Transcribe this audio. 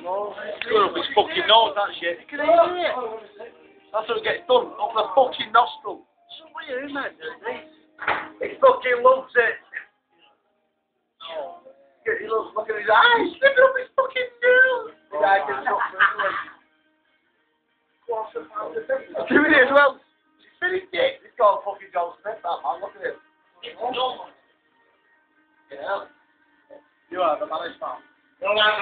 Screw up his fucking nose, that shit. Can you hear it? That's what it gets done, up the fucking nostril. So what are you doing, mate? He fucking loves it. He loves looking at his eyes, slipping up his fucking nose. The guy gets up for it. Doing it as well. He's finished it. He's got a fucking John Smith, that man, look at him. Yeah. You are the managed man.